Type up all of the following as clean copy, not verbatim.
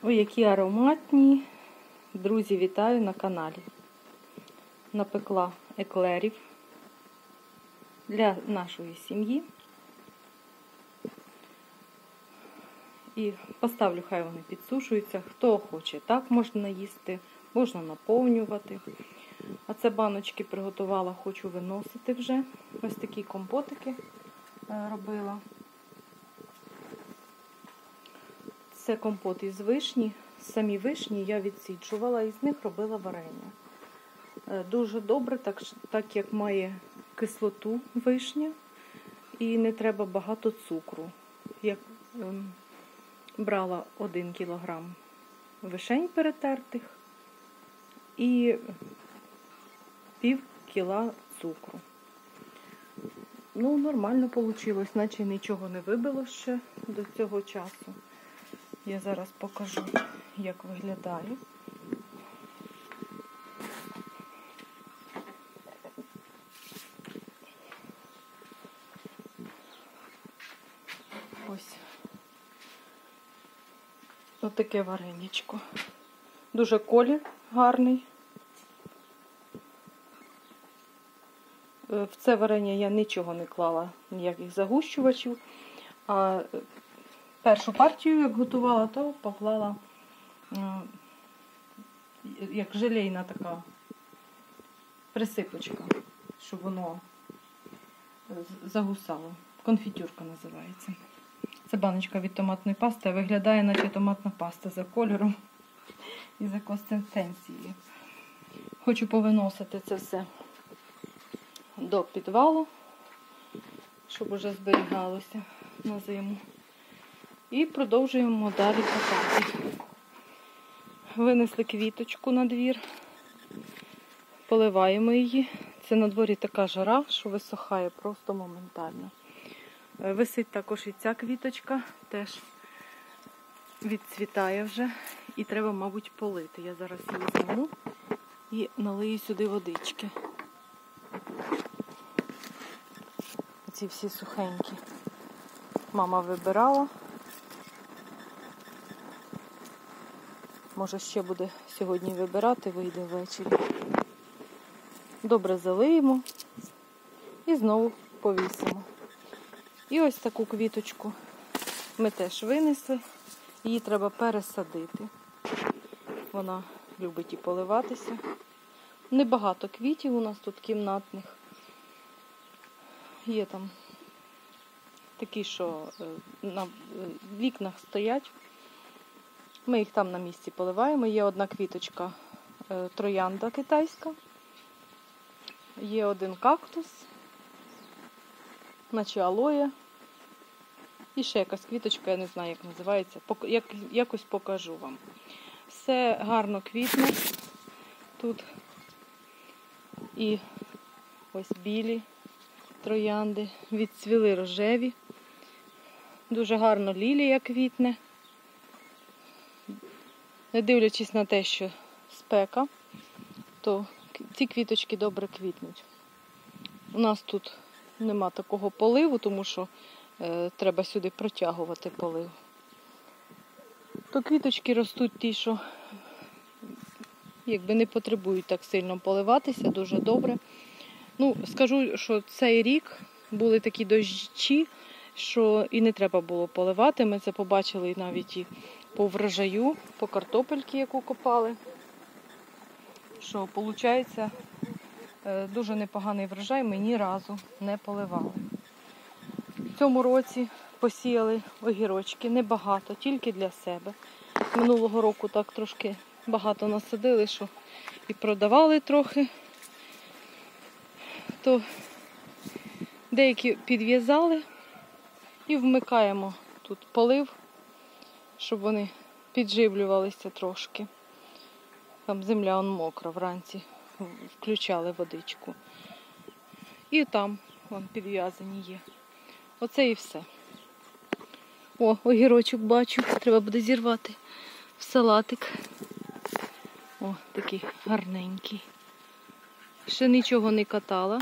Ой, які ароматні. Друзі, вітаю на каналі. Напекла еклерів для нашої сім'ї. І поставлю, хай вони підсушуються. Хто хоче, так можна їсти, можна наповнювати. А це баночки приготувала, хочу виносити вже. Ось такі компотики робила. Це компот із вишні. Самі вишні я відсіджувала і з них робила варення. Дуже добре, так як має кислоту вишня і не треба багато цукру. Я брала 1 кілограм вишень перетертих і пів кіла цукру. Ну, нормально вийшло, наче нічого не вибило ще до цього часу. Я зараз покажу, як виглядає. Ось. Ось таке вареничко. Дуже колір гарний. В це варення я нічого не клала, ніяких загущувачів. А першу партію, як готувала, то поклала як желейна така присипочка, щоб воно загусало. Конфітюрка називається. Це баночка від томатної пасти, а виглядає, наче томатна паста за кольором і за консистенцією. Хочу повиносити це все до підвалу, щоб уже зберігалося на зиму. І продовжуємо далі копати. Винесли квіточку на двір, поливаємо її. Це на дворі така жара, що висохає просто моментально. Висить також і ця квіточка, теж відцвітає вже. І треба, мабуть, полити. Я зараз її зніму і налию сюди водички. Ці всі сухенькі. Мама вибирала. Може, ще буде сьогодні вибирати, вийде ввечері. Добре залиємо і знову повісимо. І ось таку квіточку ми теж винесли. Її треба пересадити. Вона любить і поливатися. Небагато квітів у нас тут кімнатних. Є там такі, що на вікнах стоять. Ми їх там на місці поливаємо. Є одна квіточка троянда китайська. Є один кактус, наче алоє. І ще якась квіточка, я не знаю, як називається. Якось покажу вам. Все гарно квітне тут. І ось білі троянди. Відцвіли рожеві. Дуже гарно лілія квітне. Не дивлячись на те, що спека, то ці квіточки добре квітнуть. У нас тут нема такого поливу, тому що треба сюди протягувати полив. То квіточки ростуть ті, що якби не потребують так сильно поливатися, дуже добре. Ну, скажу, що цей рік були такі дощі, що і не треба було поливати. Ми це побачили навіть і по врожаю, по картопельки, яку копали. Що, виходить, дуже непоганий врожай, ми ні разу не поливали. В цьому році посіяли огірочки, небагато, тільки для себе. Минулого року так трошки багато насадили, що і продавали трохи. То деякі підв'язали і вмикаємо тут полив, щоб вони підживлювалися трошки. Там земля мокра, вранці включали водичку. І там вон підв'язані є. Оце і все. О, огірочок бачу, треба буде зірвати в салатик. О, такий гарненький. Ще нічого не катала.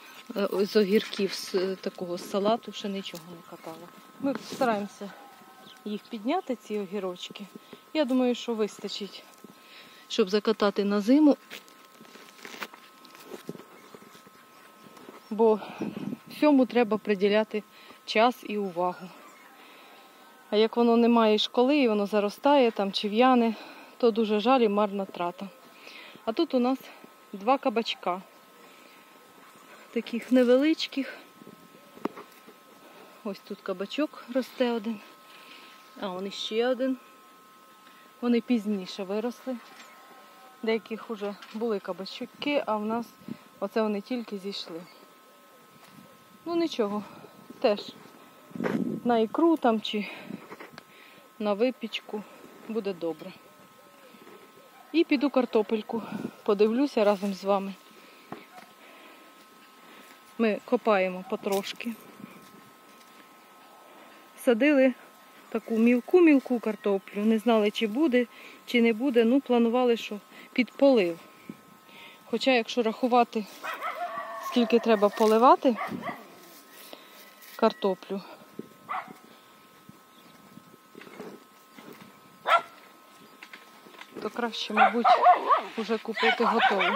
З огірків, з такого салату ще нічого не катала. Ми стараємося їх підняти, ці огірочки. Я думаю, що вистачить, щоб закатати на зиму. Бо всьому треба приділяти час і увагу. А як воно не має школи і воно заростає, там чи в'яне, то дуже жаль і марна трата. А тут у нас 2 кабачка. Таких невеличких. Ось тут кабачок росте один. А вон іще один. Вони пізніше виросли. Деяких вже були кабачки, а в нас оце вони тільки зійшли. Ну нічого, теж на ікру там чи на випічку буде добре. І піду картопельку подивлюся разом з вами. Ми копаємо потрошки. Садили таку мілку-мілку картоплю. Не знали, чи буде, чи не буде. Ну, планували, що під полив. Хоча, якщо рахувати, скільки треба поливати картоплю, то краще, мабуть, вже купити готову.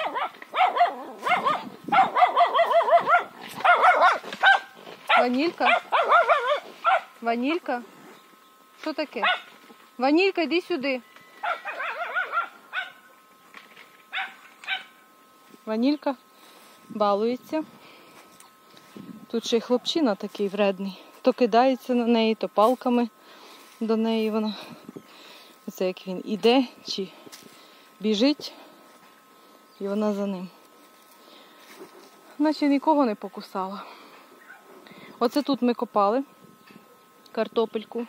Ванілька? Ванілька? Що таке? Ванілька, йди сюди. Ванілька балується. Тут ще й хлопчина такий вредний. То кидається на неї, то палками до неї вона. Оце як він іде чи біжить, і вона за ним. Наче нікого не покусала. Оце тут ми копали картопельку.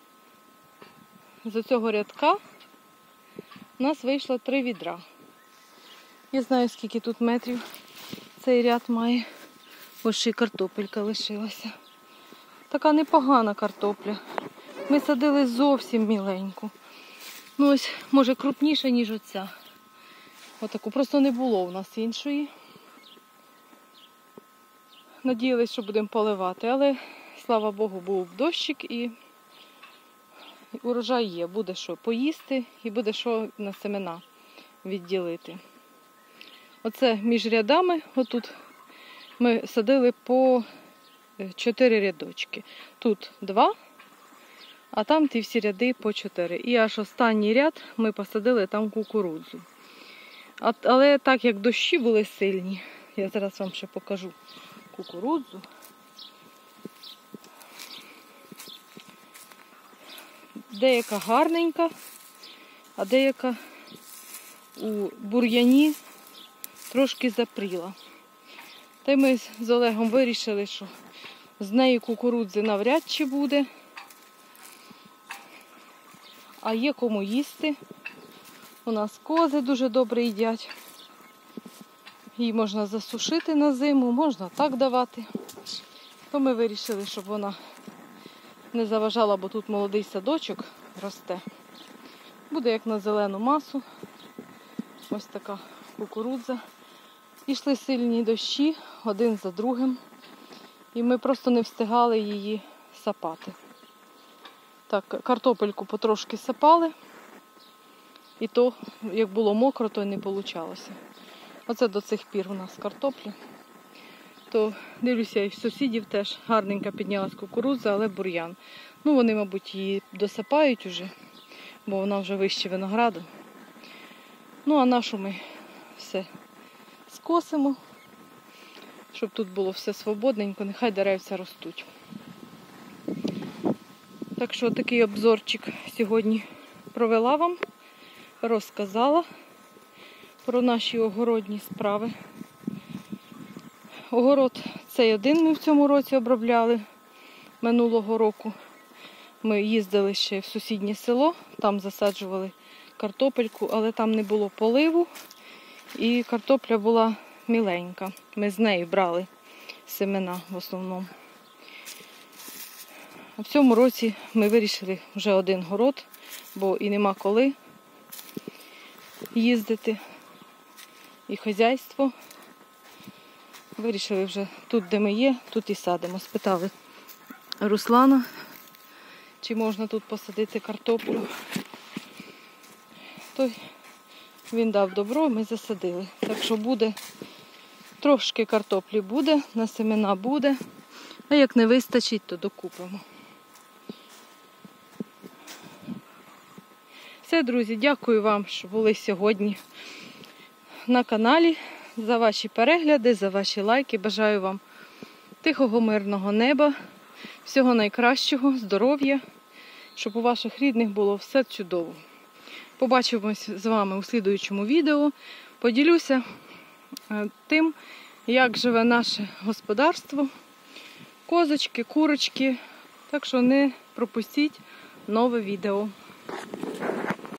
З цього рядка у нас вийшло 3 відра. Я знаю, скільки тут метрів цей ряд має. Ось ще й картопелька лишилася. Така непогана картопля. Ми садили зовсім міленьку. Ну ось, може, крупніша, ніж оця. Отаку. Просто не було у нас іншої. Надіялись, що будемо поливати, але, слава Богу, був дощик і урожай є. Буде що поїсти і буде що на семена відділити. Оце між рядами, отут ми садили по 4 рядочки. Тут 2, а там ті всі ряди по 4. І аж останній ряд ми посадили там кукурудзу. Але так як дощі були сильні, я зараз вам ще покажу кукурудзу. Деяка гарненька, а деяка у бур'яні трошки запріла. Та й ми з Олегом вирішили, що з неї кукурудзи навряд чи буде. А є кому їсти. У нас кози дуже добре їдять. Її можна засушити на зиму, можна так давати. То ми вирішили, щоб вона не заважала, бо тут молодий садочок росте. Буде як на зелену масу. Ось така кукурудза. Ішли сильні дощі, один за другим. І ми просто не встигали її сапати. Так, картопельку потрошки сапали. І то, як було мокро, то й не вийшло. Оце до цих пір у нас картопля. То дивлюся, і в сусідів теж гарненько піднялась кукурудза, але бур'ян. Ну, вони, мабуть, її досипають уже, бо вона вже вище винограду. Ну, а нашу ми все скосимо, щоб тут було все свободненько, нехай деревця ростуть. Так що такий обзорчик сьогодні провела вам, розказала про наші огородні справи. Огород цей один ми в цьому році обробляли. Минулого року ми їздили ще в сусіднє село, там засаджували картопельку, але там не було поливу і картопля була міленька. Ми з неї брали семена в основному. А в цьому році ми вирішили вже один город, бо і нема коли їздити, і хазяйство. Вирішили вже тут, де ми є, тут і садимо. Спитали Руслана, чи можна тут посадити картоплю. То він дав добро, ми засадили. Так що буде, трошки картоплі буде, на семена буде, а як не вистачить, то докупимо. Все, друзі, дякую вам, що були сьогодні на каналі, за ваші перегляди, за ваші лайки. Бажаю вам тихого, мирного неба, всього найкращого, здоров'я, щоб у ваших рідних було все чудово. Побачимось з вами у слідуючому відео. Поділюся тим, як живе наше господарство, козочки, курочки. Так що не пропустіть нове відео.